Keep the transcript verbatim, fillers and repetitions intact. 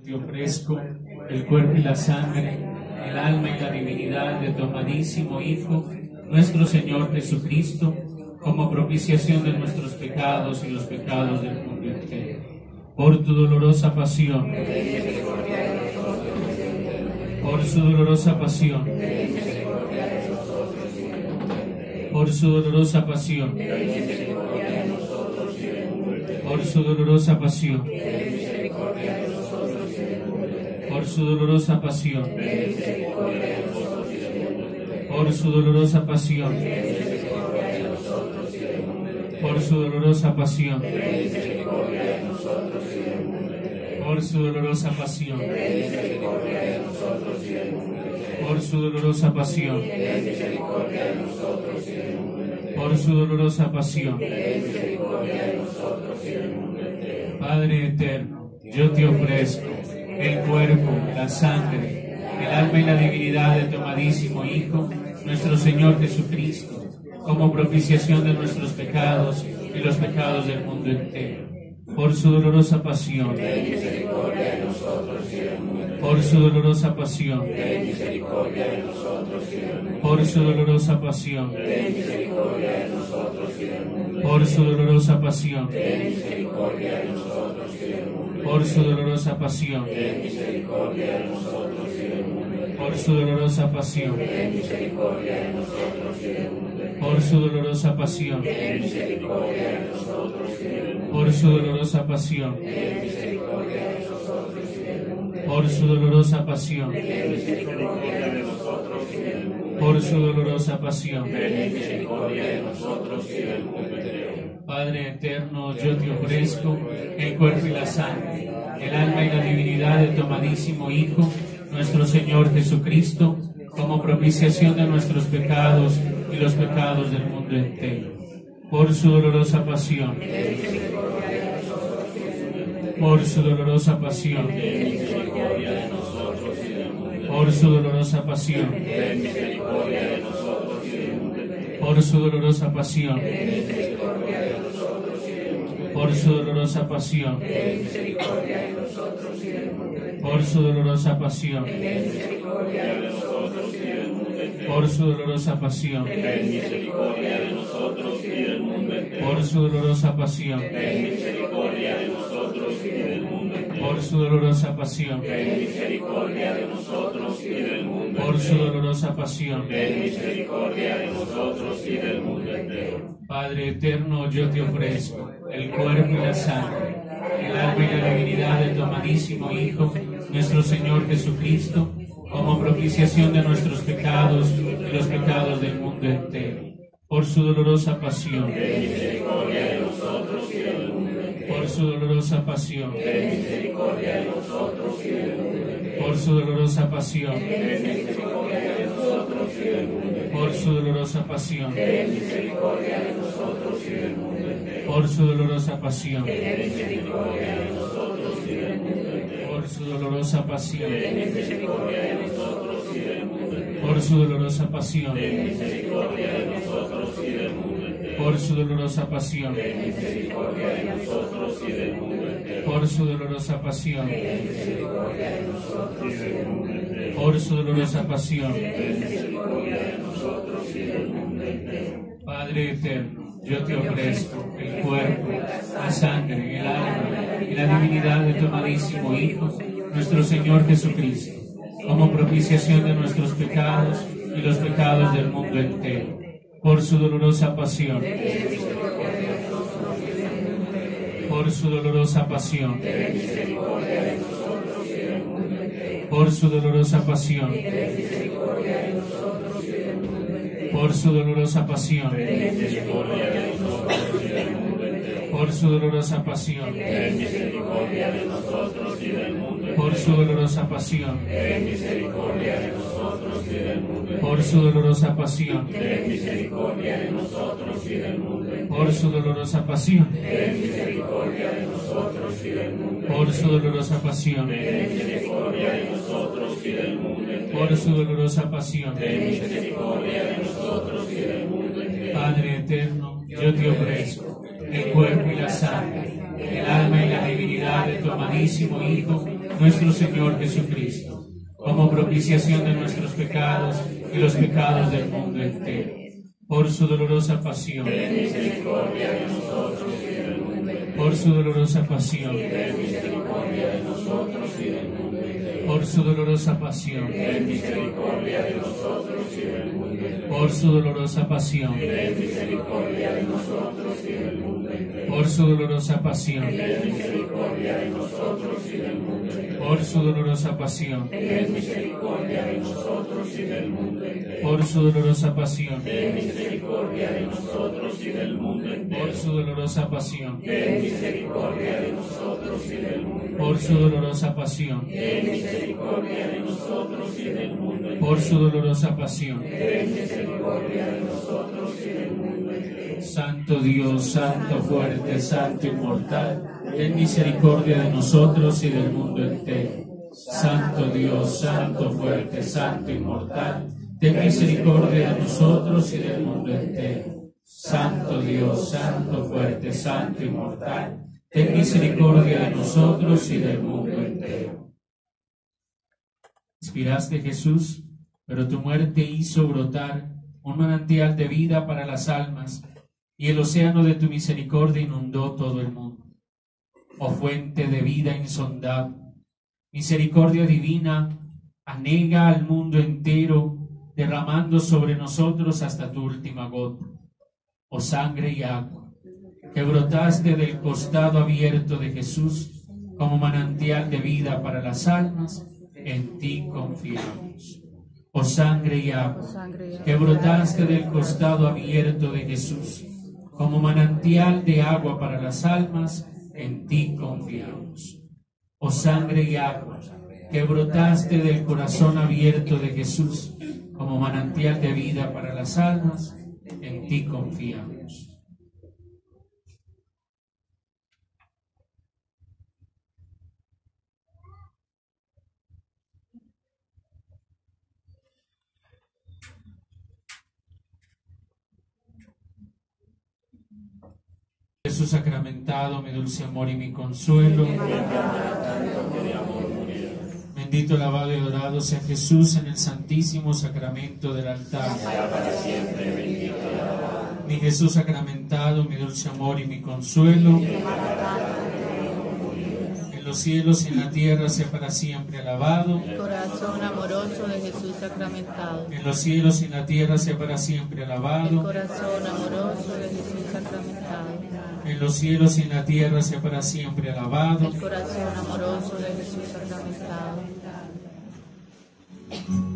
te ofrezco el cuerpo y la sangre, el alma y la divinidad de tu amadísimo Hijo, nuestro Señor Jesucristo, como propiciación de nuestros pecados y los pecados del mundo entero. Por tu dolorosa pasión, por su dolorosa pasión, por su dolorosa pasión, por su dolorosa pasión, por su dolorosa pasión, por su dolorosa pasión, por su dolorosa pasión, por su dolorosa pasión, por su dolorosa pasión, por su dolorosa pasión. Padre eterno, yo te ofrezco el cuerpo, la sangre, el alma y la divinidad de tu amadísimo Hijo, nuestro Señor Jesucristo, como propiciación de nuestros pecados y los pecados del mundo entero. Por su dolorosa pasión, por su dolorosa pasión, por su dolorosa pasión, por su dolorosa pasión, por su dolorosa pasión, por su dolorosa pasión, por su dolorosa pasión, por su dolorosa pasión, por su dolorosa pasión, por su dolorosa pasión. Padre eterno, yo te ofrezco el cuerpo y la sangre, el alma y la divinidad de tu amadísimo Hijo, nuestro Señor Jesucristo, como propiciación de nuestros pecados y los pecados del mundo entero. Por su dolorosa pasión, por su dolorosa pasión, por su dolorosa pasión, por su dolorosa pasión, por su dolorosa pasión, por su dolorosa pasión, por su dolorosa pasión, por su dolorosa pasión, por su dolorosa pasión, por su dolorosa pasión. Padre eterno, yo te ofrezco el cuerpo y la sangre, el alma y la divinidad de tu amadísimo Hijo, nuestro Señor Jesucristo, como propiciación de nuestros pecados y los pecados del mundo entero. Por su dolorosa pasión, por su dolorosa pasión, por su dolorosa pasión, por su dolorosa pasión, por su dolorosa pasión, por su dolorosa pasión, por su dolorosa pasión, por su dolorosa pasión, por su dolorosa pasión, por su dolorosa pasión. Padre eterno, yo te ofrezco el cuerpo, la sangre, el alma y la divinidad de tu amadísimo Hijo, nuestro Señor Jesucristo, como propiciación de nuestros pecados y los pecados del mundo entero. Por su dolorosa pasión, por su dolorosa pasión, por su dolorosa pasión, por su dolorosa pasión, por su dolorosa pasión, por su dolorosa pasión, por su dolorosa pasión, por su dolorosa pasión, por su dolorosa pasión, por su dolorosa pasión. Padre eterno, yo te ofrezco el cuerpo y la sangre, el alma y la divinidad de tu amadísimo Hijo, nuestro Señor Jesucristo, como propiciación de nuestros pecados y los pecados del mundo entero. Por su dolorosa pasión, ten misericordia de nosotros y del mundo entero. por su dolorosa pasión, Ten misericordia de nosotros y del mundo entero. por su dolorosa pasión, Ten misericordia de nosotros y del mundo entero. por su dolorosa pasión, Ten misericordia de nosotros y del mundo entero. por su dolorosa pasión, Ten misericordia de nosotros y del mundo entero. por su dolorosa pasión, Ten misericordia de nosotros y del mundo entero. por su dolorosa pasión, Ten misericordia de nosotros y del mundo entero. por su dolorosa pasión, Ten misericordia de nosotros y del mundo. por su dolorosa pasión, Ten misericordia de nosotros y del mundo. por su dolorosa pasión. Ten misericordia de nosotros y del mundo entero. Santo Dios, Santo fuerte, Santo inmortal, ten misericordia de nosotros y del mundo entero. Santo Dios, Santo fuerte, Santo inmortal, ten misericordia de nosotros y del mundo entero. Santo Dios, Santo fuerte, Santo inmortal, ten misericordia de nosotros y del mundo entero. Inspiraste, Jesús, pero tu muerte hizo brotar un manantial de vida para las almas, y el océano de tu misericordia inundó todo el mundo. Oh fuente de vida insondable, misericordia divina, anega al mundo entero, derramando sobre nosotros hasta tu última gota. Oh sangre y agua, que brotaste del costado abierto de Jesús como manantial de vida para las almas, en ti confiamos. Oh sangre y agua, que brotaste del costado abierto de Jesús como manantial de agua para las almas, en ti confiamos. Oh sangre y agua, que brotaste del corazón abierto de Jesús como manantial de vida para las almas, en ti confiamos. Jesús sacramentado, mi dulce amor y mi consuelo. Bendito, alabado y adorado sea Jesús en el santísimo sacramento del altar. Mi Jesús sacramentado, mi dulce amor y mi consuelo. En los cielos y en la tierra sea para siempre alabado. Corazón amoroso de Jesús sacramentado. En los cielos y en la tierra sea para siempre alabado. Corazón amoroso de Jesús sacramentado. En los cielos y en la tierra sea para siempre alabado. El corazón amoroso de Jesús sacramentado.